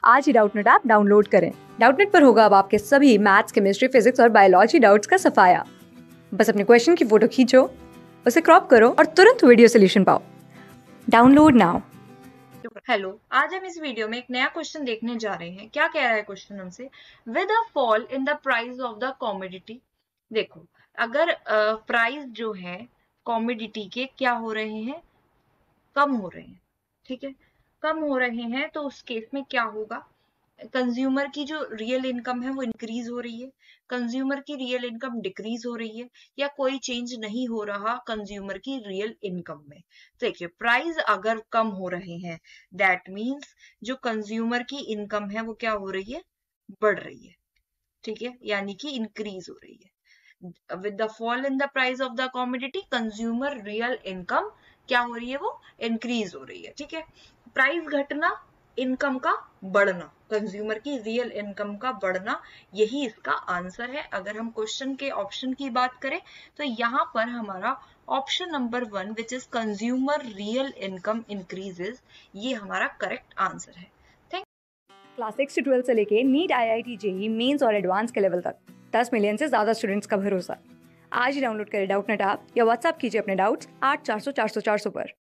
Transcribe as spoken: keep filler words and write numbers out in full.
आज ही Doubtnut app download करें। डाउटनेट पर होगा अब आपके सभी मैथ्स, केमिस्ट्री, फिजिक्स और बायोलॉजी डाउट्स का सफाया। बस अपने क्वेश्चन की फोटो खींचो, उसे क्रॉप करो और तुरंत वीडियो सोल्यूशन पाओ। Download now. हेलो, आज हम इस वीडियो में एक नया क्वेश्चन देखने जा रहे हैं। क्या कह रहा है क्वेश्चन हमसे? With a fall in the price of the commodity. देखो, अगर प्राइस uh, जो है कॉमोडिटी के क्या हो रहे हैं, कम हो रहे हैं, ठीक है, कम हो रहे हैं, तो उस केस में क्या होगा? कंज्यूमर की जो रियल इनकम है वो इंक्रीज हो रही है, कंज्यूमर की रियल इनकम डिक्रीज हो रही है, या कोई चेंज नहीं हो रहा कंज्यूमर की रियल इनकम में। देखिए, प्राइस अगर कम हो रहे हैं, दैट मीन्स जो कंज्यूमर की इनकम है वो क्या हो रही है? बढ़ रही है, ठीक है, यानी कि इंक्रीज हो रही है। With the fall in the price of the commodity, consumer real income क्या हो रही है? वो इंक्रीज हो रही है, ठीक है। प्राइस घटना, इनकम का बढ़ना, कंज्यूमर की रियल इनकम का बढ़ना, यही इसका आंसर है। अगर हम क्वेश्चन के ऑप्शन की बात करें तो यहाँ पर हमारा option number one which is consumer real income increases, ये हमारा करेक्ट आंसर है। थैंक क्लास सिक्स से ट्वेल्थ से लेके NEET, I I T, JEE Mains और एडवांस के लेवल तक दस मिलियन से ज्यादा स्टूडेंट्स का भरोसा। आज ही डाउनलोड करें डाउटनेट ऐप या व्हाट्सएप कीजिए अपने डाउट्स आठ चार सौ चार सौ चार सौ पर।